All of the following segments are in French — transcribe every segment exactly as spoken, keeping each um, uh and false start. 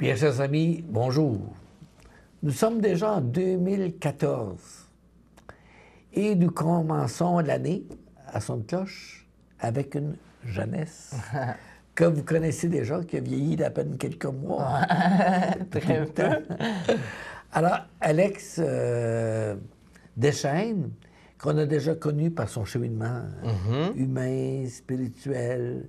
Bien, chers amis, bonjour. Nous sommes déjà en deux mille quatorze et nous commençons l'année à son cloche avec une jeunesse que vous connaissez déjà, qui a vieilli d'à peine quelques mois. Très peu. Alors, Alex euh, Deschênes, qu'on a déjà connu par son cheminement Mm-hmm. humain, spirituel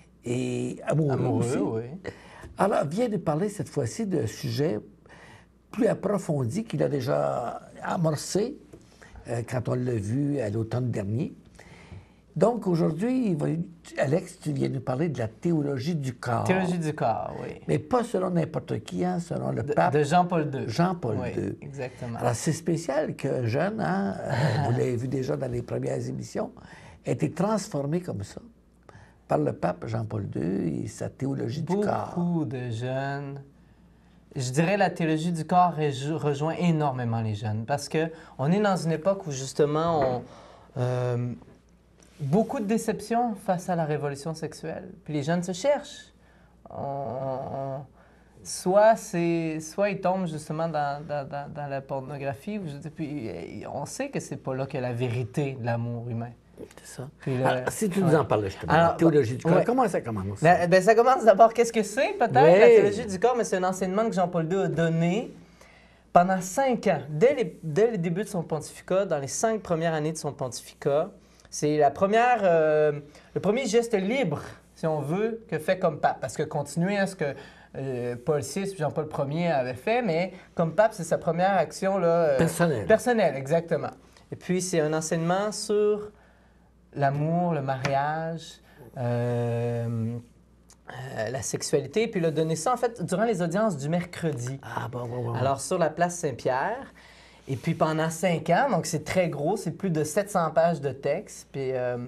et amoureux, Amoureux, aussi. oui. Alors, vient de parler cette fois-ci d'un sujet plus approfondi qu'il a déjà amorcé euh, quand on l'a vu à l'automne dernier. Donc, aujourd'hui, il va- Alex, tu viens nous parler de la théologie du corps. Théologie du corps, oui. Mais pas selon n'importe qui, hein, selon le De, pape de Jean-Paul deux. Jean-Paul Oui, deux. exactement. Alors, c'est spécial que jeune, hein, euh, vous l'avez vu déjà dans les premières émissions, a été transformé comme ça par le pape Jean-Paul deux et sa théologie du corps. Beaucoup de jeunes. Je dirais la théologie du corps rejo- rejoint énormément les jeunes parce que on est dans une époque où justement on, euh, beaucoup de déceptions face à la révolution sexuelle. Puis les jeunes se cherchent. On- on- on- soit c'est, soit ils tombent justement dans, dans- dans- dans la pornographie. Ou je- puis euh, on sait que c'est pas là que la vérité de l'amour humain. C'est ça. Puis le- Alors, si tu nous ouais. en parles justement, Alors, la théologie du corps, ouais. comment ça commence? Ben, ben, ça commence d'abord, qu'est-ce que c'est peut-être Oui. la théologie du corps, mais c'est un enseignement que Jean-Paul deux a donné pendant cinq ans, dès, les- dès le début de son pontificat, dans les cinq premières années de son pontificat. C'est la première, euh, le premier geste libre, si on veut, que fait comme pape. Parce que continuer à ce que euh, Paul six, Jean-Paul Ier avait fait, mais comme pape, c'est sa première action là, euh, Personnelle. personnelle, exactement. Et puis, c'est un enseignement sur l'amour, le mariage, euh, euh, la sexualité. Puis il a donné ça, en fait, durant les audiences du mercredi. Ah, bon, bon, bon. Alors, sur la place Saint-Pierre. Et puis pendant cinq ans, donc c'est très gros, c'est plus de sept cents pages de texte. Puis, euh,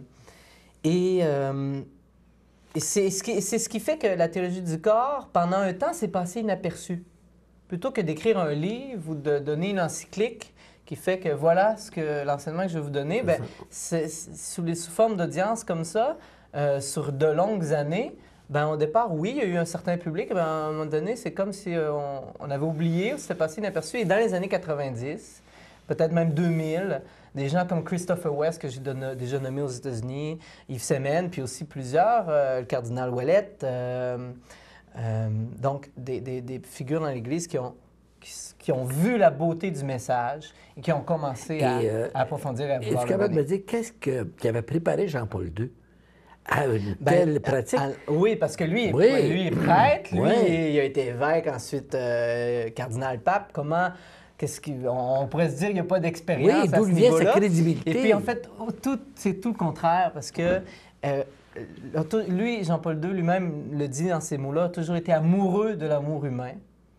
et euh, et c'est ce, qui, c'est ce qui fait que la théologie du corps, pendant un temps, s'est passée inaperçue. Plutôt que d'écrire un livre ou de donner une encyclique qui fait que voilà ce que l'enseignement que je vais vous donner, ben, c'est, c'est sous, les, sous forme d'audience comme ça, euh, sur de longues années, ben, au départ, oui, il y a eu un certain public, ben, à un moment donné, c'est comme si euh, on, on avait oublié ou c'était passé inaperçu. Et dans les années quatre-vingt-dix, peut-être même deux mille, des gens comme Christopher West, que j'ai donné- déjà nommé aux États-Unis, Yves Semen, puis aussi plusieurs, euh, le cardinal Ouellet, euh, euh, donc des, des- des figures dans l'Église qui ont, qui, s- qui ont vu la beauté du message et qui ont commencé à, Et, euh, à approfondir et à Es-tu vouloir le capable de me donner. dire qu'est-ce que, qui avait préparé Jean-Paul deux à une Ben, telle pratique? à- oui, parce que lui, est- Oui. lui est prêtre, lui, Oui. il a été évêque, ensuite euh, cardinal-pape. Comment, qu'est-ce qu'il, on, on pourrait se dire qu'il n'y a pas d'expérience Oui, à d'où ce vient sa niveau-là. crédibilité? Et puis, en fait, oh, tout, c'est tout le contraire, parce que euh, l'auto- lui, Jean-Paul deux, lui-même le dit dans ces mots-là, a toujours été amoureux de l'amour humain.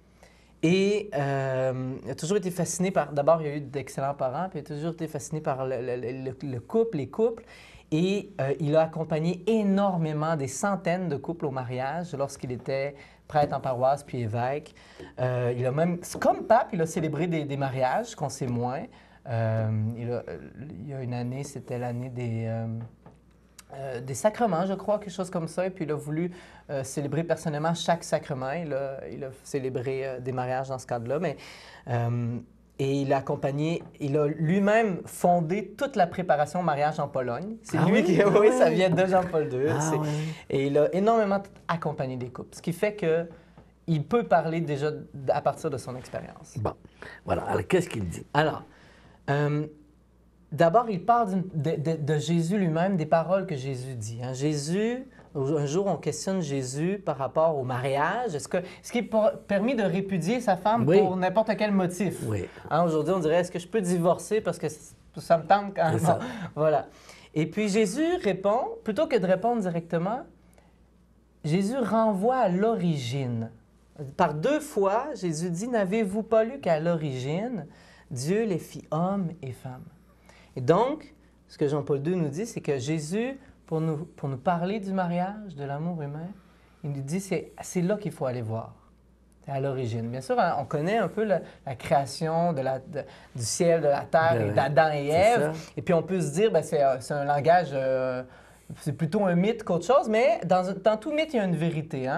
Et euh, il a toujours été fasciné par... D'abord, il y a eu d'excellents parents, puis il a toujours été fasciné par le, le- le- le couple, les couples. Et euh, il a accompagné énormément, des centaines de couples au mariage lorsqu'il était prêtre en paroisse puis évêque. Euh, il a même... Comme pape, il a célébré des, des mariages, qu'on sait moins. Euh, il, a, il y a une année, c'était l'année des... euh, euh, des sacrements, je crois, quelque chose comme ça. Et puis, il a voulu euh, célébrer personnellement chaque sacrement. Il a, il a célébré euh, des mariages dans ce cadre-là. Mais, euh, et il a accompagné, il a lui-même fondé toute la préparation au mariage en Pologne. C'est Ah lui oui? qui, Ah oui, oui. ça vient de Jean-Paul deux. Ah C'est- oui. Et il a énormément accompagné des couples. Ce qui fait que il peut parler déjà à partir de son expérience. Bon, voilà. Alors, qu'est-ce qu'il dit? Alors, euh, d'abord, il parle d'une- de, de- de Jésus lui-même, des paroles que Jésus dit. hein. Jésus, un jour, on questionne Jésus par rapport au mariage. Est-ce que, est-ce qu'il est por- permis de répudier sa femme Oui. pour n'importe quel motif? Oui. Hein, aujourd'hui, on dirait, est-ce que je peux divorcer parce que c- ça me tente quand C'est ça. Bon, voilà. Et puis Jésus répond, plutôt que de répondre directement, Jésus renvoie à l'origine. Par deux fois, Jésus dit, n'avez-vous pas lu qu'à l'origine, Dieu les fit hommes et femmes? Et donc, ce que Jean-Paul deux nous dit, c'est que Jésus, pour nous, pour nous parler du mariage, de l'amour humain, il nous dit, c'est, c'est là qu'il faut aller voir. C'est à l'origine. Bien sûr, hein, on connaît un peu la, la création de la, de- du ciel, de la terre, Ben et oui, d'Adam et c'est Ève. ça. Et puis on peut se dire, ben, c'est, euh, c'est un langage, euh, c'est plutôt un mythe qu'autre chose, mais dans, dans tout mythe, il y a une vérité. Hein?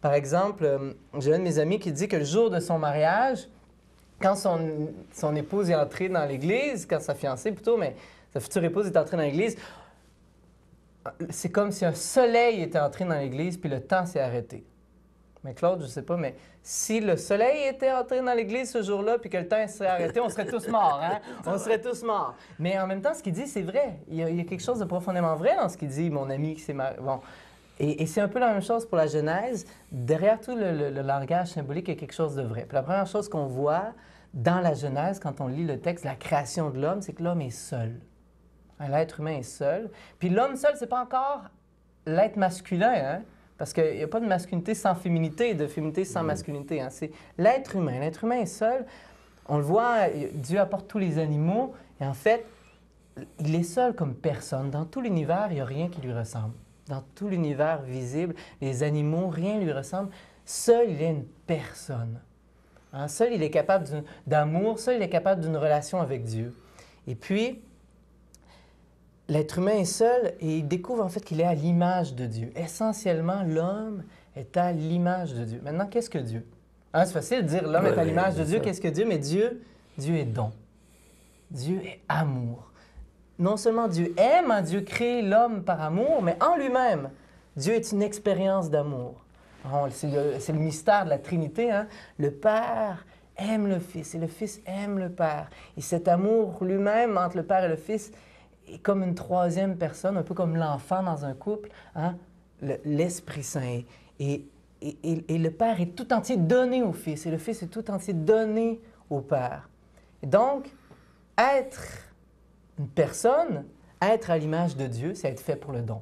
Par exemple, euh, j'ai un de mes amis qui dit que le jour de son mariage, quand son, son épouse est entrée dans l'église, quand sa fiancée plutôt, mais sa future épouse est entrée dans l'église, c'est comme si un soleil était entré dans l'église puis le temps s'est arrêté. Mais Claude, je ne sais pas, mais si le soleil était entré dans l'église ce jour-là puis que le temps s'est arrêté, on serait tous morts, hein? On serait tous morts. Mais en même temps, ce qu'il dit, c'est vrai. Il y, a, il y a quelque chose de profondément vrai dans ce qu'il dit, mon ami qui s'est marié. Bon. Et, et c'est un peu la même chose pour la Genèse. Derrière tout le, le, le langage symbolique, il y a quelque chose de vrai. Puis la première chose qu'on voit dans la Genèse, quand on lit le texte, la création de l'homme, c'est que l'homme est seul. L'être humain est seul. Puis l'homme seul, c'est pas encore l'être masculin, hein? Parce qu'il n'y a pas de masculinité sans féminité et de féminité sans mmh. masculinité. Hein? C'est l'être humain. L'être humain est seul. On le voit, Dieu apporte tous les animaux. Et en fait, il est seul comme personne. Dans tout l'univers, il n'y a rien qui lui ressemble. Dans tout l'univers visible, les animaux, rien ne lui ressemble. Seul, il est une personne. Hein? Seul, il est capable d'amour. Seul, il est capable d'une relation avec Dieu. Et puis, l'être humain est seul et il découvre en fait qu'il est à l'image de Dieu. Essentiellement, l'homme est à l'image de Dieu. Maintenant, qu'est-ce que Dieu? Hein, c'est facile de dire l'homme ouais, est à l'image de Dieu. Qu'est-ce que Dieu? Mais Dieu, Dieu est don. Dieu est amour. Non seulement Dieu aime, hein, Dieu crée l'homme par amour, mais en lui-même, Dieu est une expérience d'amour. C'est le, c'est le mystère de la Trinité. Hein? Le Père aime le Fils et le Fils aime le Père. Et cet amour lui-même entre le Père et le Fils est comme une troisième personne, un peu comme l'enfant dans un couple, hein? l'Esprit Saint. Et, et, et, et le Père est tout entier donné au Fils, et le Fils est tout entier donné au Père. Et donc, être une personne, être à l'image de Dieu, c'est être fait pour le don.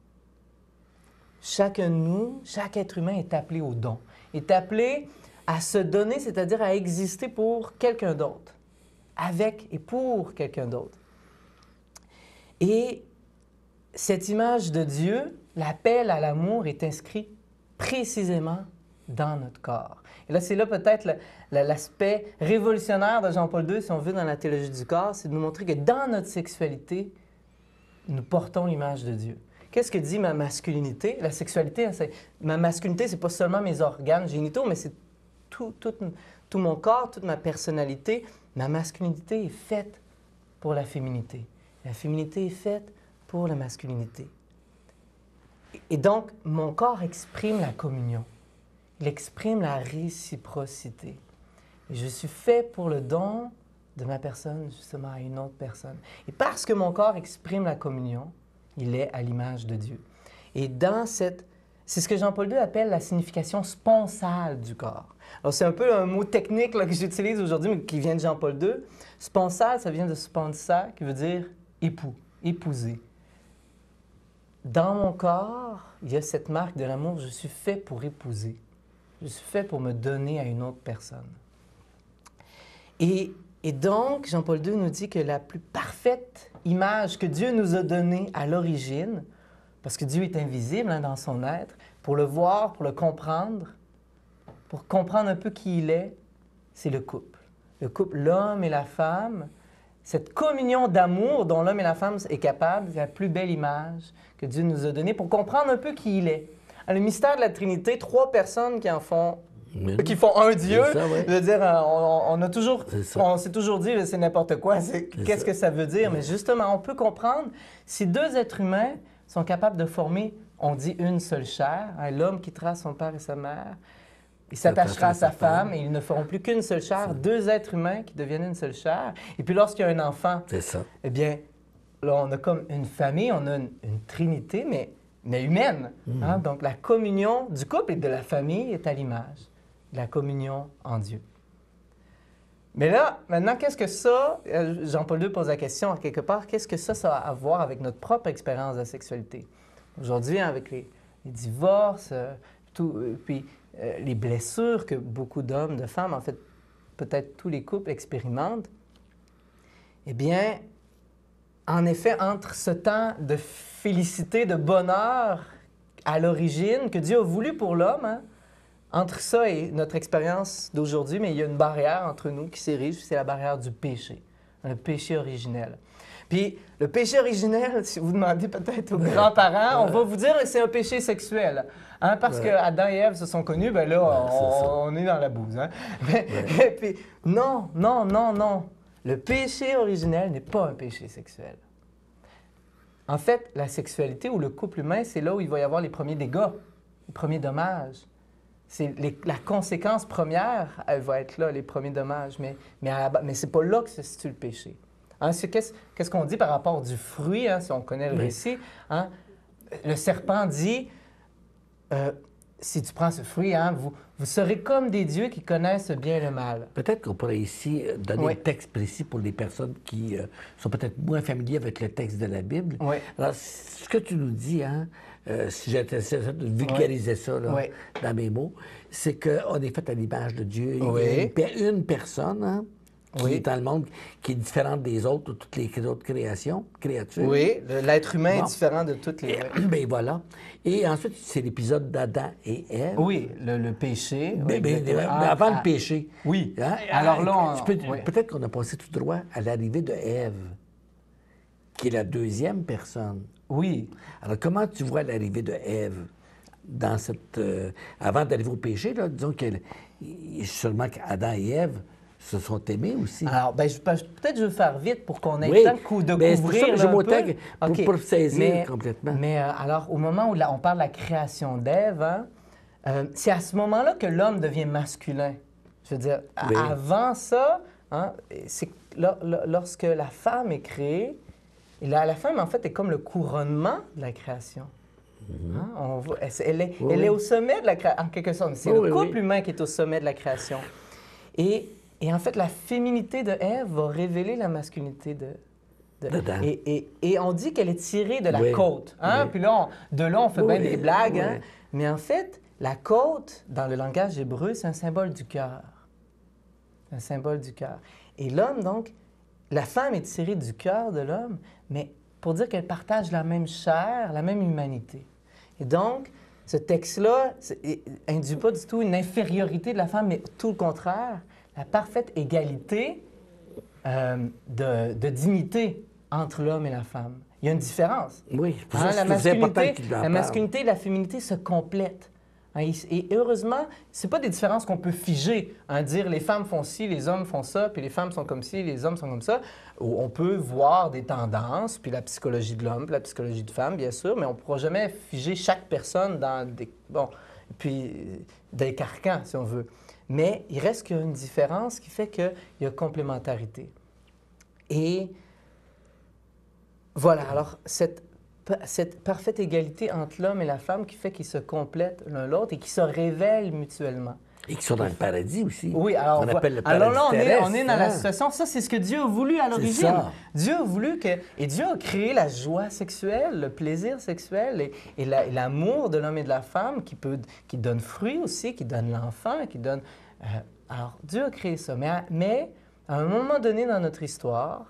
Chacun de nous, chaque être humain est appelé au don, est appelé à se donner, c'est-à-dire à exister pour quelqu'un d'autre, avec et pour quelqu'un d'autre. Et cette image de Dieu, l'appel à l'amour, est inscrit précisément dans notre corps. Et là, c'est là peut-être l'aspect révolutionnaire de Jean-Paul deux, si on veut, dans la théologie du corps, c'est de nous montrer que dans notre sexualité, nous portons l'image de Dieu. Qu'est-ce que dit ma masculinité? La sexualité, ma masculinité, c'est pas seulement mes organes génitaux, mais c'est tout, tout, tout mon corps, toute ma personnalité. Ma masculinité est faite pour la féminité. La féminité est faite pour la masculinité. Et donc, mon corps exprime la communion. Il exprime la réciprocité. Et je suis fait pour le don de ma personne, justement, à une autre personne. Et parce que mon corps exprime la communion, il est à l'image de Dieu. Et dans cette... C'est ce que Jean-Paul deux appelle la signification sponsale du corps. Alors, c'est un peu un mot technique là, que j'utilise aujourd'hui, mais qui vient de Jean-Paul deux. Sponsale, ça vient de sponsa, qui veut dire époux, épouser. Dans mon corps, il y a cette marque de l'amour, je suis fait pour épouser. Je suis fait pour me donner à une autre personne. Et, et donc, Jean-Paul deux nous dit que la plus parfaite image que Dieu nous a donnée à l'origine, parce que Dieu est invisible hein, dans son être, pour le voir, pour le comprendre, pour comprendre un peu qui il est, c'est le couple. Le couple, l'homme et la femme, cette communion d'amour dont l'homme et la femme est capable, c'est la plus belle image que Dieu nous a donnée pour comprendre un peu qui il est. Le mystère de la Trinité, trois personnes qui en font, oui. qui font un Dieu. Ça, ouais. Je veux dire, on, on a toujours, on s'est toujours dit, c'est n'importe quoi. Qu'est-ce que ça veut dire? Oui. Mais justement, on peut comprendre si deux êtres humains sont capables de former, on dit une seule chair, hein, l'homme quittera son père et sa mère, il s'attachera à sa femme et ils ne feront plus qu'une seule chair, deux êtres humains qui deviennent une seule chair. Et puis lorsqu'il y a un enfant, ça. eh bien, là, on a comme une famille, on a une, une trinité, mais, mais humaine. Mmh. Hein? Donc la communion du couple et de la famille est à l'image de la communion en Dieu. Mais là, maintenant, qu'est-ce que ça, Jean-Paul deux pose la question à quelque part, qu'est-ce que ça, ça a à voir avec notre propre expérience de la sexualité? Aujourd'hui, avec les, les divorces, euh, tout, euh, puis euh, les blessures que beaucoup d'hommes, de femmes, en fait, peut-être tous les couples expérimentent, eh bien, en effet, entre ce temps de félicité, de bonheur à l'origine que Dieu a voulu pour l'homme, hein, entre ça et notre expérience d'aujourd'hui, mais il y a une barrière entre nous qui s'érige, c'est la barrière du péché. le péché originel. Puis, le péché originel, si vous demandez peut-être aux grands-parents, on va vous dire que c'est un péché sexuel. Hein, parce Ouais. que Adam et Ève se sont connus, ben là, Ouais, c'est ça. on, on est dans la bouse. Hein? Mais, Ouais. et puis, non, non, non, non. Le péché originel n'est pas un péché sexuel. En fait, la sexualité ou le couple humain, c'est là où il va y avoir les premiers dégâts, les premiers dommages. C'est les- la conséquence première, elle va être là, les premiers dommages. Mais, mais, à la ba- mais c'est pas là que se situe le péché. Hein, c'est qu'est-ce, qu'est-ce qu'on dit par rapport du fruit, hein, si on connaît le Oui. récit? Hein? Le serpent dit, euh, si tu prends ce fruit, hein, vous, vous serez comme des dieux qui connaissent le bien et le mal. Peut-être qu'on pourrait ici euh, donner Oui. un texte précis pour les personnes qui euh, sont peut-être moins familiers avec le texte de la Bible. Oui. Alors, ce que tu nous dis, hein, euh, si j'essaie de vulgariser ça là, Oui. dans mes mots, c'est qu'on est fait à l'image de Dieu. Il y a Oui. une, pe- une personne hein, qui Oui. est dans le monde, qui est différente des autres, de toutes les autres créations, créatures. Oui, le- l'être humain Bon. est différent de toutes les... Et, ben voilà. Et ensuite, c'est l'épisode d'Adam et Ève. Oui, le, le péché. oui, Mais, mais- exactement. mais avant Ah, le péché. oui. Hein? Alors là, on- Tu peux- oui. peut-être qu'on a passé tout droit à l'arrivée de Ève, qui est la deuxième personne. Oui. Alors, comment tu vois l'arrivée de Ève dans cette. euh, avant d'arriver au péché, là, disons que il- sûrement qu'Adam et Ève se sont aimés aussi. Alors, ben, je- peut-être je vais faire vite pour qu'on ait Oui, le temps de, cou- de mais c'est pour couvrir ça que là, je un m'ôtais peu. pour- OK. pour saisir Mais- complètement. Mais euh, alors, au moment où la- on parle de la création d'Ève, hein, euh, c'est à ce moment-là que l'homme devient masculin. Je veux dire, a- Oui. avant ça, hein, c'est lo- lo- lorsque la femme est créée, et la, la femme, en fait, est comme le couronnement de la création. Hein, on voit- elle, elle est, Oui, elle oui. est au sommet de la création, en quelque sorte. C'est Oui, le oui, couple oui. humain qui est au sommet de la création. Et, et en fait, la féminité de Ève va révéler la masculinité de, de- D'Adam. et, et- et on dit qu'elle est tirée de la Oui, côte. Hein? oui. Puis là, on- de là, on fait Oui, bien des blagues. Hein? oui. Mais en fait, la côte, dans le langage hébreu, c'est un symbole du cœur. Un symbole du cœur. Et l'homme, donc, la femme est tirée du cœur de l'homme, mais pour dire qu'elle partage la même chair, la même humanité. Et donc, ce texte-là induit pas du tout une infériorité de la femme, mais tout le contraire, la parfaite égalité euh, de, de dignité entre l'homme et la femme. Il y a une différence. Oui, c'est pour Hein, ça la que c'est important masculinité, qu'il en la parle. masculinité et la féminité se complètent. Hein, et, et heureusement, c'est pas des différences qu'on peut figer, hein, dire les femmes font ci, les hommes font ça, puis les femmes sont comme ci, les hommes sont comme ça. Où on peut voir des tendances, puis la psychologie de l'homme, puis la psychologie de femme, bien sûr, mais on ne pourra jamais figer chaque personne dans des, bon, puis des carcans, si on veut. Mais il reste qu'il y a une différence qui fait qu'il y a complémentarité. Et voilà, alors cette, cette parfaite égalité entre l'homme et la femme qui fait qu'ils se complètent l'un l'autre et qui se révèlent mutuellement. Et qui sont dans le paradis aussi. Oui, alors, On on voit- appelle le paradis alors là, on est, terrestre, on est dans la hein. situation, ça c'est ce que Dieu a voulu à l'origine. ça. Dieu a voulu que, et Dieu a créé la joie sexuelle, le plaisir sexuel et, et la- et l'amour de l'homme et de la femme qui, peut, qui donne fruit aussi, qui donne l'enfant, qui donne... euh, alors, Dieu a créé ça, mais à, mais à un moment donné dans notre histoire,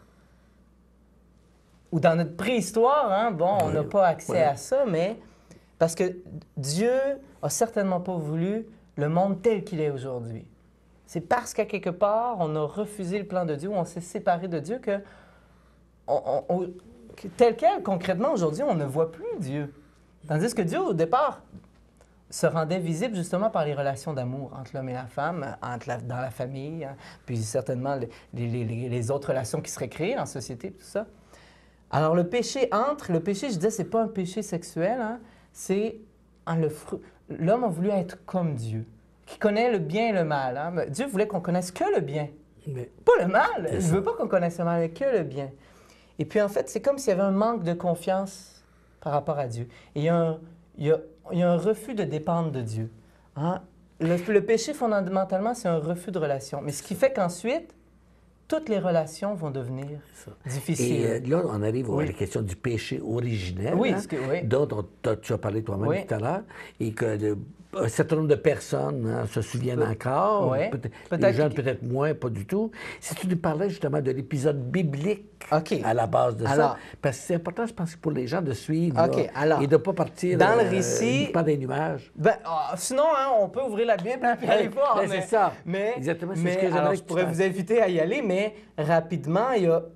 ou dans notre préhistoire, hein, bon, on Oui, n'a pas accès oui. à ça, mais parce que Dieu a certainement pas voulu le monde tel qu'il est aujourd'hui. C'est parce qu'à quelque part, on a refusé le plan de Dieu, ou on s'est séparé de Dieu, que, on- on- on- que tel quel, concrètement, aujourd'hui, on ne voit plus Dieu. Tandis que Dieu, au départ, se rendait visible justement par les relations d'amour entre l'homme et la femme, entre la- dans la famille, hein, puis certainement les, les- les- les autres relations qui seraient créées en société, tout ça. Alors, le péché entre, le péché, je disais, c'est pas un péché sexuel, hein, c'est hein, le fruit. L'homme a voulu être comme Dieu, qui connaît le bien et le mal. Hein. Mais Dieu voulait qu'on connaisse que le bien, Mais- pas le mal. C'est Il ne ça. veut pas qu'on connaisse le mal, mais que le bien. Et puis, en fait, c'est comme s'il y avait un manque de confiance par rapport à Dieu. Et il y a un, il y a- il y a un refus de dépendre de Dieu. Hein. Le, le péché, fondamentalement, c'est un refus de relation. Mais ce qui fait qu'ensuite, toutes les relations vont devenir ça. difficiles. Et euh, là, on arrive Oui. à la question du péché originel, Oui, hein, ce que- oui. dont on- t'as- tu as parlé toi-même Oui. tout à l'heure, et que de- un certain nombre de personnes hein, se souviennent Pe- encore, oui. peut-être, Peut-être les jeunes que- peut-être moins, pas du tout. Si tu nous parlais justement de l'épisode biblique OK. à la base de Alors- ça, parce que c'est important, je pense, pour les gens de suivre OK, là, alors, et de ne pas partir dans le euh, récit- uniquement des nuages. Ben, ah, sinon, hein, on peut ouvrir la Bible et aller Ouais, voir. ben, mais, c'est ça. Mais, Exactement, c'est ce mais, que j'aimerais alors, que je tu pourrais fasses. vous inviter à y aller, mais mais rapidement, il y a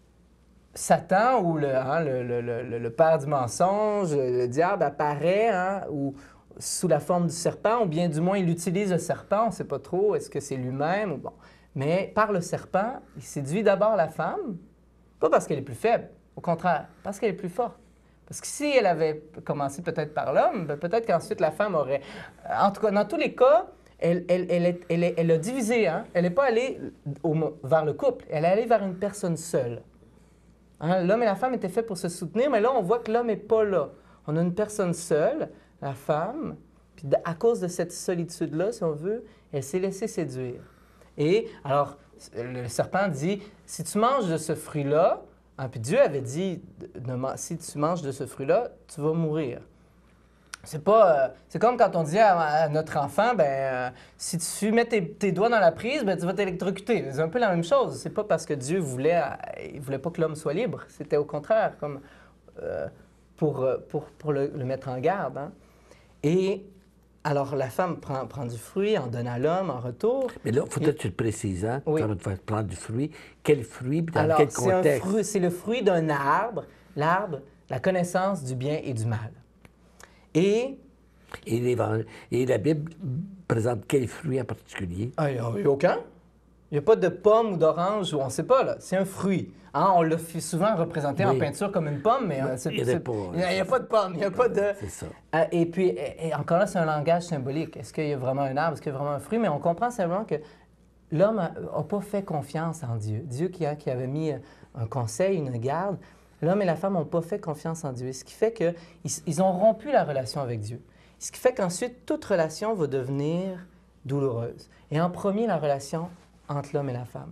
Satan ou le, hein, le, le, le, le père du mensonge, le diable apparaît hein, ou, sous la forme du serpent, ou bien du moins il utilise le serpent, on ne sait pas trop, est-ce que c'est lui-même ou bon. Mais par le serpent, il séduit d'abord la femme, pas parce qu'elle est plus faible, au contraire, parce qu'elle est plus forte. Parce que si elle avait commencé peut-être par l'homme, ben peut-être qu'ensuite la femme aurait... En tout cas, dans tous les cas, elle, elle, elle, est, elle, est, elle a divisé. Hein? Elle n'est pas allée au, vers le couple, elle est allée vers une personne seule. Hein? L'homme et la femme étaient faits pour se soutenir, mais là, on voit que l'homme n'est pas là. On a une personne seule, la femme, puis à cause de cette solitude-là, si on veut, elle s'est laissée séduire. Et alors, le serpent dit, si tu manges de ce fruit-là, hein, puis Dieu avait dit, si tu manges de ce fruit-là, tu vas mourir. C'est pas, euh, c'est comme quand on dit à, à notre enfant, ben, euh, si tu mets tes, tes doigts dans la prise, ben, tu vas t'électrocuter. C'est un peu la même chose. C'est pas parce que Dieu voulait, euh, il voulait pas que l'homme soit libre. C'était au contraire, comme euh, pour, pour, pour le, le mettre en garde. Hein. Et alors la femme prend, prend du fruit, en donne à l'homme en retour. Mais là, il faut que tu le précises, hein, oui. Quand on va prendre du fruit, quel fruit, dans alors, quel c'est contexte? Un fruit, c'est le fruit d'un arbre, l'arbre, la connaissance du bien et du mal. Et... Et, et la Bible présente quel fruit en particulier? Ah, il n'y a aucun. Il n'y a pas de pomme ou d'orange, ou on ne sait pas, là. C'est un fruit. Hein, on l'a souvent représenté oui. en peinture comme une pomme, mais euh, il n'y a, a, a pas de pomme, il n'y a pas de... C'est ça. Euh, et puis, et, et encore là, c'est un langage symbolique. Est-ce qu'il y a vraiment un arbre? Est-ce qu'il y a vraiment un fruit? Mais on comprend simplement que l'homme n'a pas fait confiance en Dieu. Dieu qui, a, qui avait mis un conseil, une garde, l'homme et la femme n'ont pas fait confiance en Dieu. Ce qui fait qu'ils ils ont rompu la relation avec Dieu. Ce qui fait qu'ensuite, toute relation va devenir douloureuse. Et en premier, la relation entre l'homme et la femme.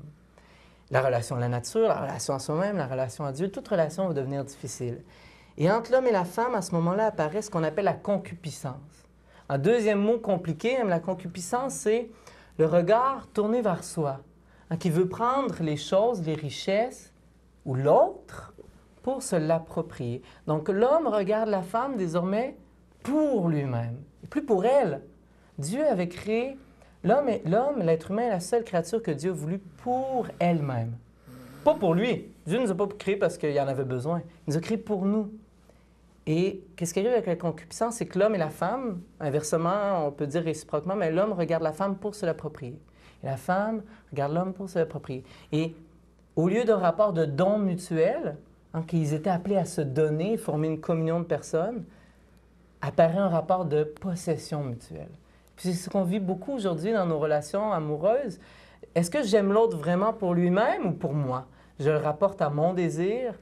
La relation à la nature, la relation à soi-même, la relation à Dieu, toute relation va devenir difficile. Et entre l'homme et la femme, à ce moment-là, apparaît ce qu'on appelle la concupiscence. Un deuxième mot compliqué, la concupiscence, c'est le regard tourné vers soi, hein, qui veut prendre les choses, les richesses ou l'autre pour se l'approprier. Donc l'homme regarde la femme désormais pour lui-même, et plus pour elle. Dieu avait créé l'homme, l'homme, l'être humain est la seule créature que Dieu a voulu pour elle-même. Pas pour lui. Dieu ne nous a pas créés parce qu'il en avait besoin. Il nous a créés pour nous. Et qu'est-ce qui arrive avec la concupiscence, c'est que l'homme et la femme, inversement, on peut dire réciproquement, mais l'homme regarde la femme pour se l'approprier. Et la femme regarde l'homme pour se l'approprier. Et au lieu d'un rapport de don mutuel, hein, qu'ils étaient appelés à se donner, former une communion de personnes, apparaît un rapport de possession mutuelle. Puis c'est ce qu'on vit beaucoup aujourd'hui dans nos relations amoureuses. Est-ce que j'aime l'autre vraiment pour lui-même ou pour moi? Je le rapporte à mon désir.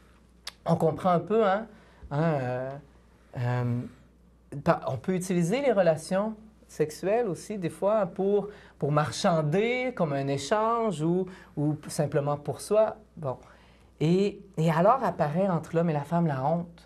On comprend un peu, hein? hein euh, euh, on peut utiliser les relations sexuelles aussi, des fois, pour, pour marchander, comme un échange ou, ou simplement pour soi. Bon. Et, et alors apparaît entre l'homme et la femme la honte.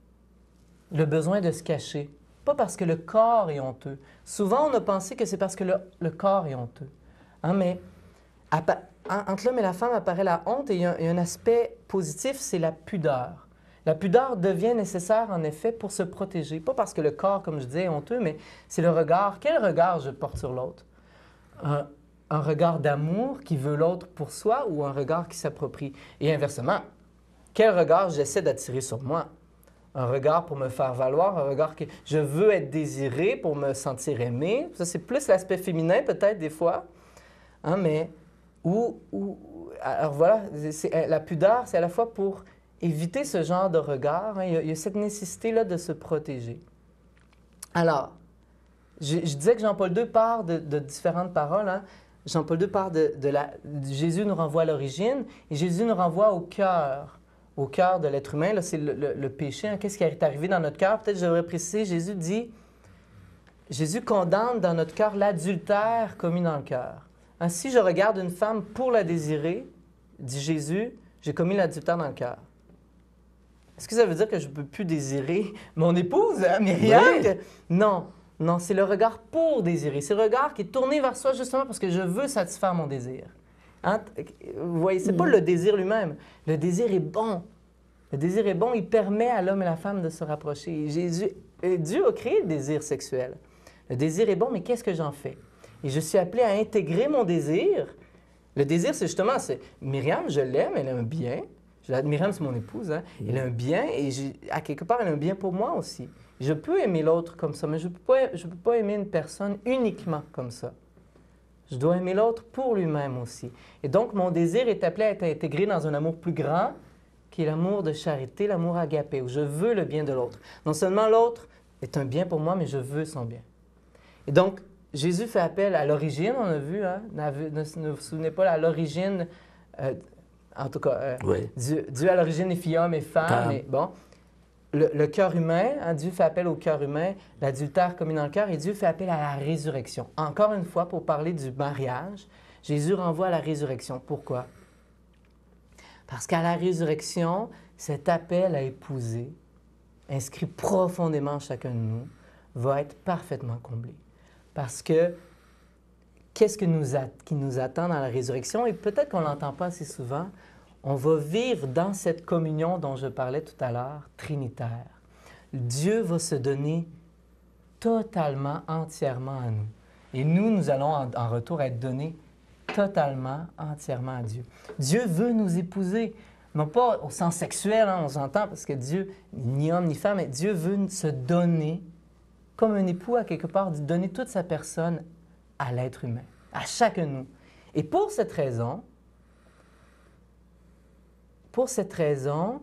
Le besoin de se cacher. Pas parce que le corps est honteux. Souvent, on a pensé que c'est parce que le, le corps est honteux. Hein, mais appa- entre l'homme et la femme apparaît la honte et il y a, il y a un aspect positif, c'est la pudeur. La pudeur devient nécessaire, en effet, pour se protéger. Pas parce que le corps, comme je disais, est honteux, mais c'est le regard. Quel regard je porte sur l'autre? Un, un regard d'amour qui veut l'autre pour soi ou un regard qui s'approprie? Et inversement, quel regard j'essaie d'attirer sur moi? Un regard pour me faire valoir, un regard que je veux être désiré pour me sentir aimé. Ça, c'est plus l'aspect féminin, peut-être, des fois. Hein, mais, ou, ou, alors voilà, c'est, la pudeur, c'est à la fois pour éviter ce genre de regard. Hein, il, y a, il y a cette nécessité-là de se protéger. Alors, je, je disais que Jean-Paul deux part de, de différentes paroles. Hein. Jean-Paul deux part de, de la... Jésus nous renvoie à l'origine et Jésus nous renvoie au cœur. Au cœur de l'être humain, là, c'est le, le, le péché. Hein. Qu'est-ce qui est arrivé dans notre cœur? Peut-être je devrais préciser, Jésus dit, Jésus condamne dans notre cœur l'adultère commis dans le cœur. Hein, si je regarde une femme pour la désirer, dit Jésus, j'ai commis l'adultère dans le cœur. Est-ce que ça veut dire que je ne peux plus désirer mon épouse, hein, Myriam? Oui. Non, non, c'est le regard pour désirer. C'est le regard qui est tourné vers soi justement parce que je veux satisfaire mon désir. Hein? Vous voyez, ce n'est pas le désir lui-même. Le désir est bon. Le désir est bon, il permet à l'homme et la femme de se rapprocher. Et Jésus, et Dieu a créé le désir sexuel. Le désir est bon, mais qu'est-ce que j'en fais? Et je suis appelé à intégrer mon désir Le désir, c'est justement, c'est Myriam, je l'aime, elle a un bien. Je la- Myriam, c'est mon épouse, hein? Elle a un bien et j'ai- à quelque part, elle a un bien pour moi aussi. Je peux aimer l'autre comme ça, mais je ne peux, pas- je peux pas aimer une personne uniquement comme ça. Je dois aimer l'autre pour lui-même aussi. Et donc, mon désir est appelé à être intégré dans un amour plus grand, qui est l'amour de charité, l'amour agapé, où je veux le bien de l'autre. Non seulement l'autre est un bien pour moi, mais je veux son bien. Et donc, Jésus fait appel à l'origine, on a vu, hein? Ne, ne- ne vous souvenez pas, à l'origine, euh, en tout cas, euh, Oui. Dieu, Dieu à l'origine est fit homme et femme, Femme. et bon. Le, le cœur humain, hein, Dieu fait appel au cœur humain, l'adultère commis dans le cœur, et Dieu fait appel à la résurrection. Encore une fois, pour parler du mariage, Jésus renvoie à la résurrection. Pourquoi? Parce qu'à la résurrection, cet appel à épouser, inscrit profondément en chacun de nous, va être parfaitement comblé. Parce que qu'est-ce que nous a- qui nous attend dans la résurrection? Et peut-être qu'on ne l'entend pas assez souvent, on va vivre dans cette communion dont je parlais tout à l'heure, trinitaire. Dieu va se donner totalement, entièrement à nous. Et nous, nous allons en, en retour être donnés totalement, entièrement à Dieu. Dieu veut nous épouser, non pas au sens sexuel, hein, on s'entend, parce que Dieu, ni homme ni femme, mais Dieu veut se donner comme un époux à quelque part, de donner toute sa personne à l'être humain, à chacun de nous. Et pour cette raison, pour cette raison,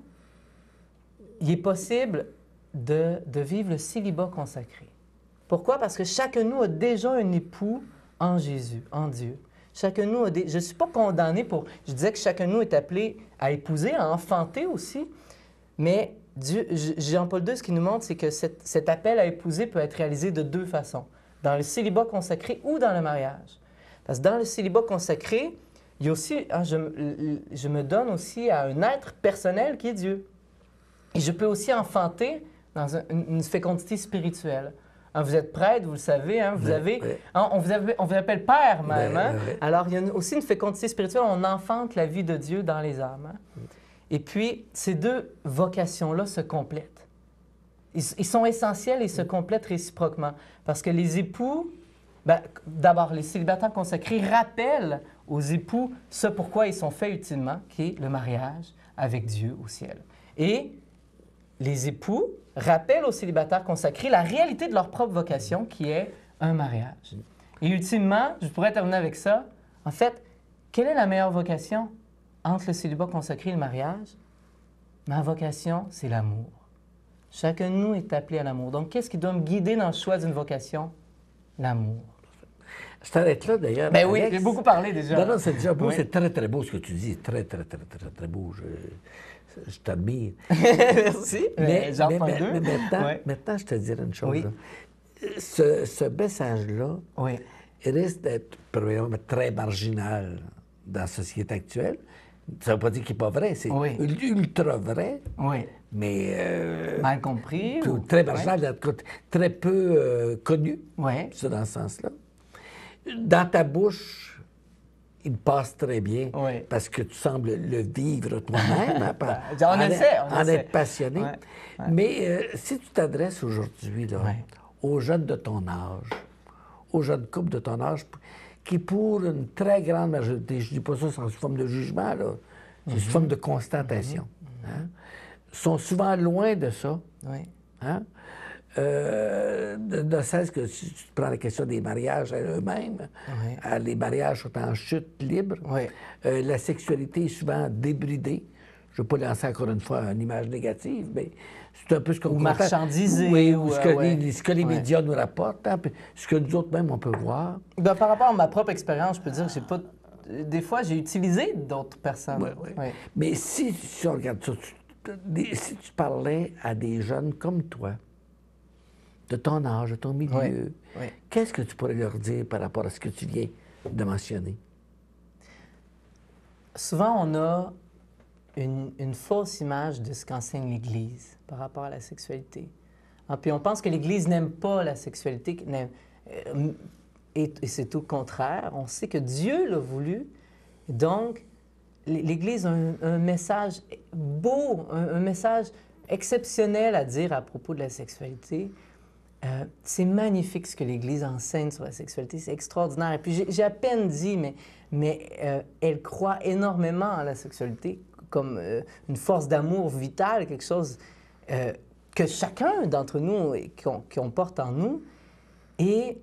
il est possible de, de vivre le célibat consacré. Pourquoi? Parce que chacun de nous a déjà un époux en Jésus, en Dieu. Chacun de nous a des... Je ne suis pas condamné pour... Je disais que chacun de nous est appelé à épouser, à enfanter aussi, mais Dieu, Jean-Paul deux, ce qu'il nous montre, c'est que cet, cet appel à épouser peut être réalisé de deux façons, dans le célibat consacré ou dans le mariage. Parce que dans le célibat consacré, il y a aussi, hein, je, je me donne aussi à un être personnel qui est Dieu. Et je peux aussi enfanter dans un- une, une fécondité spirituelle. Hein, vous êtes prêtre, vous le savez, hein, vous Oui, avez, oui. hein, on, vous appelle, on vous appelle père même. Oui, hein? oui, oui. Alors, il y a une- aussi une fécondité spirituelle, on enfante la vie de Dieu dans les âmes. hein. Et puis, ces deux vocations-là se complètent. Ils, ils sont essentiels et se complètent réciproquement. Parce que les époux, ben, d'abord, les célibataires consacrés rappellent aux époux ce pourquoi ils sont faits utilement, qui est le mariage avec Dieu au ciel. Et les époux rappellent aux célibataires consacrés la réalité de leur propre vocation, qui est un mariage. Et ultimement, je pourrais terminer avec ça, en fait, quelle est la meilleure vocation entre le célibat consacré et le mariage? Ma vocation, c'est l'amour. Chacun de nous est appelé à l'amour. Donc, qu'est-ce qui doit me guider dans le choix d'une vocation? L'amour. Je t'arrête là, d'ailleurs. Ben oui, Alex. j'ai beaucoup parlé déjà. Non, non, c'est déjà beau. Oui. C'est très, très beau ce que tu dis. Très, très, très, très, très beau. Je, je t'admire. Merci. Mais, J'en mais- prends mais- deux. mais maintenant, Ouais. maintenant, je te dirais une chose. Oui. là. Ce, ce message-là Oui. il risque d'être premièrement très marginal dans la société actuelle. Ça ne veut pas dire qu'il n'est pas vrai, c'est Oui. ultra vrai, Oui. mais euh, Mal compris. tout- ou- très marginal, en tout cas, très peu euh, connu, Oui. ça dans ce sens-là. Dans ta bouche, il passe très bien Oui. parce que tu sembles le vivre toi-même, hein, par- Ben, on en, essaie, on en essaie. être passionné. Ouais, ouais. Mais euh, si tu t'adresses aujourd'hui là, Ouais. aux jeunes de ton âge, aux jeunes couples de ton âge, qui pour une très grande majorité, je ne dis pas ça sous forme de jugement, là, c'est sous forme de constatation, hein, sont souvent loin de ça. Oui. Hein? Euh, ne ne cesse que si tu prends la question des mariages à eux-mêmes, Oui. euh, les mariages sont en chute libre. Oui. Euh, la sexualité est souvent débridée. Je ne veux pas lancer encore une fois une image négative, mais c'est un peu ce qu'on Ou constate. marchandisée, Oui, ou, ou ce euh, que, ouais. les, ce que les Ouais. médias nous rapportent, hein, puis ce que nous autres même on peut voir. Ben, par rapport à ma propre expérience, je peux dire que j'ai pas. Des fois, j'ai utilisé d'autres personnes. Ouais, ouais. Oui. Mais si, si on regarde ça, tu- des- si tu parlais à des jeunes comme toi, de ton âge, de ton milieu, Oui, oui. qu'est-ce que tu pourrais leur dire par rapport à ce que tu viens de mentionner? Souvent, on a une, une fausse image de ce qu'enseigne l'Église par rapport à la sexualité. Ah, puis on pense que l'Église n'aime pas la sexualité, n'aime- euh, et, et c'est tout le contraire. On sait que Dieu l'a voulu. Donc, l'É- l'Église a un, un message beau, un, un message exceptionnel à dire à propos de la sexualité. euh, c'est magnifique ce que l'Église enseigne sur la sexualité, c'est extraordinaire. Et puis j'ai à peine dit, mais, mais euh, elle croit énormément à la sexualité comme euh, une force d'amour vitale, quelque chose euh, que chacun d'entre nous, qu'on qu'on porte en nous. Et,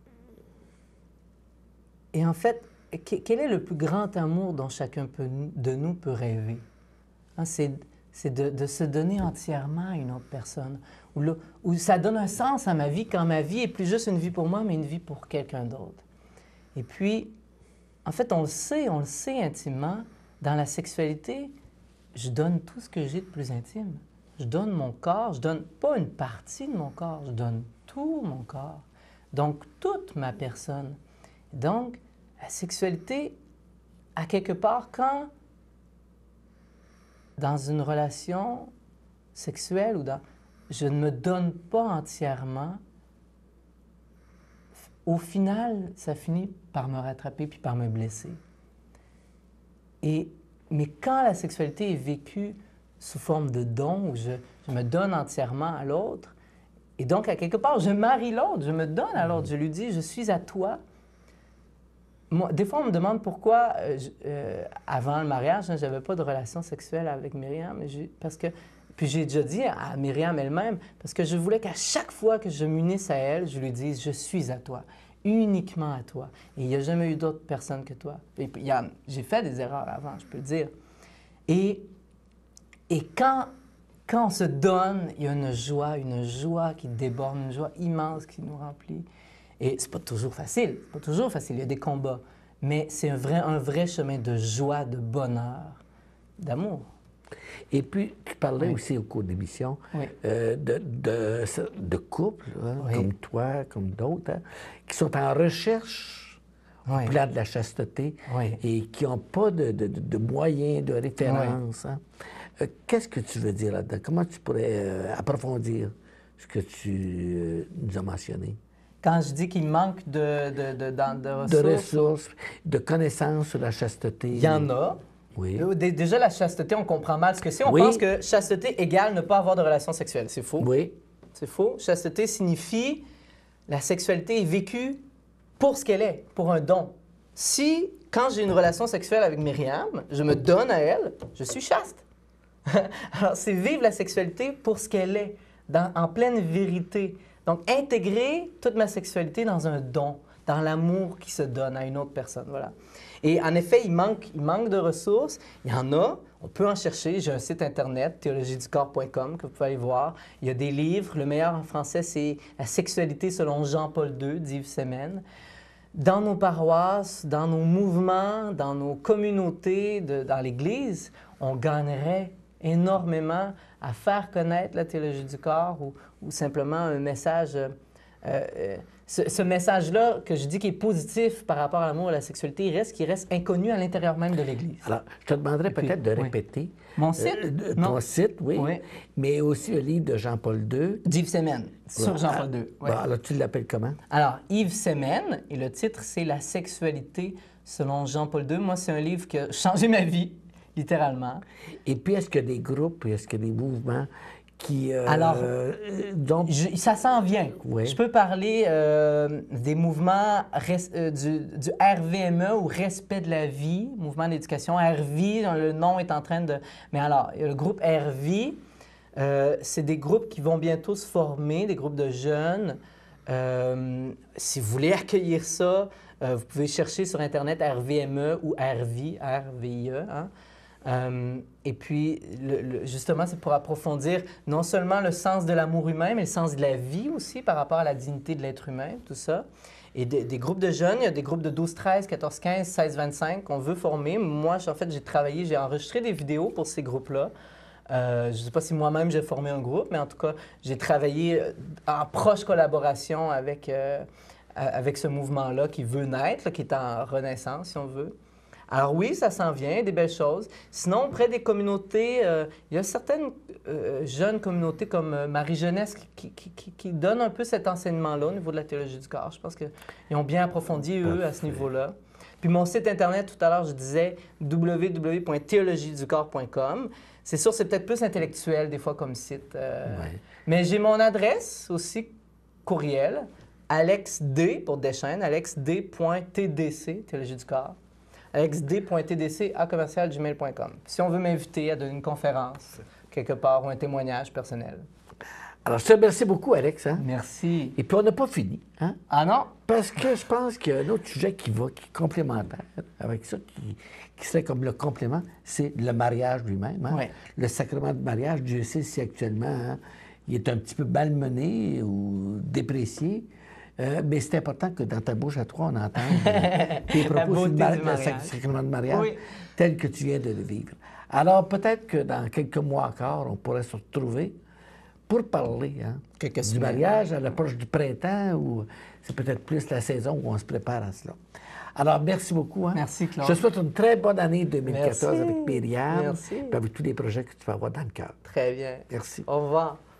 et en fait, quel est le plus grand amour dont chacun peut, de nous peut rêver? Hein, c'est c'est de, de se donner entièrement à une autre personne, où, là, où ça donne un sens à ma vie, quand ma vie est plus juste une vie pour moi, mais une vie pour quelqu'un d'autre. Et puis, en fait, on le sait, on le sait intimement, dans la sexualité, je donne tout ce que j'ai de plus intime. Je donne mon corps, je donne pas une partie de mon corps, je donne tout mon corps. Donc, toute ma personne. Donc, la sexualité, à quelque part, quand dans une relation sexuelle ou dans... je ne me donne pas entièrement, au final, ça finit par me rattraper puis par me blesser. Et, mais quand la sexualité est vécue sous forme de don, où je, je me donne entièrement à l'autre, et donc, à quelque part, je marie l'autre, je me donne à l'autre, je lui dis « je suis à toi ». Moi, des fois, on me demande pourquoi, euh, je, euh, avant le mariage, hein, je n'avais pas de relation sexuelle avec Myriam. Parce que, puis j'ai déjà dit à Myriam elle-même, parce que je voulais qu'à chaque fois que je m'unisse à elle, je lui dise « je suis à toi, uniquement à toi ». Et il n'y a jamais eu d'autre personne que toi. J'ai fait des erreurs avant, je peux le dire. Et, et quand, quand on se donne, il y a une joie, une joie qui déborde, une joie immense qui nous remplit. Et c'est pas toujours facile, c'est pas toujours facile, il y a des combats, mais c'est un vrai, un vrai chemin de joie, de bonheur, d'amour. Et puis, tu parlais oui. aussi au cours d'émission oui. euh, de, de, de couples, hein, oui. comme toi, comme d'autres, hein, qui sont en recherche oui. au plan de la chasteté oui. et qui n'ont pas de, de, de moyens, de référence. Oui. Hein. Euh, Qu'est-ce que tu veux dire là-dedans? Comment tu pourrais euh, approfondir ce que tu euh, nous as mentionné? Quand je dis qu'il manque de, de, de, de, de ressources... De ressources, de connaissances sur la chasteté. Il y en a. Oui. Déjà, la chasteté, on comprend mal ce que c'est. On oui. pense que chasteté égale ne pas avoir de relations sexuelles. C'est faux. Oui. C'est faux. Chasteté signifie la sexualité est vécue pour ce qu'elle est, pour un don. Si, quand j'ai une relation sexuelle avec Myriam, je me donne à elle, je suis chaste. Alors, c'est vivre la sexualité pour ce qu'elle est, dans, en pleine vérité. Donc, intégrer toute ma sexualité dans un don, dans l'amour qui se donne à une autre personne, voilà. Et en effet, il manque, il manque de ressources. Il y en a, on peut en chercher. J'ai un site internet, théologie du corps point com, que vous pouvez aller voir. Il y a des livres. Le meilleur en français, c'est « La sexualité selon Jean-Paul deux » d'Yves Semen. Dans nos paroisses, dans nos mouvements, dans nos communautés, de, dans l'Église, on gagnerait énormément à faire connaître la théologie du corps ou, ou simplement un message, euh, euh, ce, ce message-là que je dis qui est positif par rapport à l'amour et à la sexualité, il reste, qui reste inconnu à l'intérieur même de l'Église. Alors, je te demanderais peut-être de répéter. Oui. Mon site? Euh, non. Ton site, oui, oui, mais aussi le livre de Jean-Paul deux. D'Yves Semen, sur ouais. Jean-Paul deux. Oui. Bon, alors, tu l'appelles comment? Alors, Yves Semen, et le titre, c'est « La sexualité selon Jean-Paul deux ». Moi, c'est un livre qui a changé ma vie. Littéralement. Et puis, est-ce qu'il y a des groupes, est-ce qu'il y a des mouvements qui... Euh, Alors, euh, donc... je, ça s'en vient. Oui. Je peux parler euh, des mouvements res, euh, du, du R V M E ou Respect de la vie, mouvement d'éducation. R V, le nom est en train de... Mais alors, il y a le groupe R V, euh, c'est des groupes qui vont bientôt se former, des groupes de jeunes. Euh, si vous voulez accueillir ça, euh, vous pouvez chercher sur Internet R V M E ou R V, R V I E, hein? Euh, et puis, le, le, justement, c'est pour approfondir non seulement le sens de l'amour humain, mais le sens de la vie aussi par rapport à la dignité de l'être humain, tout ça. Et des, des groupes de jeunes, il y a des groupes de douze, treize, quatorze, quinze, seize, vingt-cinq qu'on veut former. Moi, en fait, j'ai travaillé, j'ai enregistré des vidéos pour ces groupes-là. Euh, je ne sais pas si moi-même j'ai formé un groupe, mais en tout cas, j'ai travaillé en proche collaboration avec, euh, avec ce mouvement-là qui veut naître, là, qui est en renaissance, si on veut. Alors oui, ça s'en vient, des belles choses. Sinon, auprès des communautés, euh, il y a certaines euh, jeunes communautés comme euh, Marie Jeunesse qui, qui, qui, qui donnent un peu cet enseignement-là au niveau de la théologie du corps. Je pense qu'ils ont bien approfondi, eux, à ce niveau-là. Puis mon site Internet, tout à l'heure, je disais w w w point théologie du corps point com. C'est sûr, c'est peut-être plus intellectuel des fois comme site. Euh, ouais. Mais j'ai mon adresse aussi courriel, alexd pour Deschênes, alexd.tdc, théologie du corps, alexd.tdc à commercial gmail point com. Si on veut m'inviter à donner une conférence quelque part ou un témoignage personnel. Alors, je te remercie beaucoup, Alex. Hein? Merci. Et puis, on n'a pas fini. Hein? Ah non? Parce que je pense qu'il y a un autre sujet qui va, qui est complémentaire avec ça, qui, qui serait comme le complément, c'est le mariage lui-même. Hein? Oui. Le sacrement de mariage, Dieu sait si actuellement, hein, il est un petit peu malmené ou déprécié. Euh, mais c'est important que dans ta bouche à toi, on entende euh, tes propos sur le, mar- le sac- sacrement de mariage Oui. tel que tu viens de le vivre. Alors, peut-être que dans quelques mois encore, on pourrait se retrouver pour parler hein, Quelques du semaines. mariage à l'approche du printemps ou c'est peut-être plus la saison où on se prépare à cela. Alors, merci beaucoup. Hein. Merci, Claude. Je te souhaite une très bonne année deux mille quatorze Merci. avec Myriam Merci. et avec tous les projets que tu vas avoir dans le cœur. Très bien. Merci. Au revoir.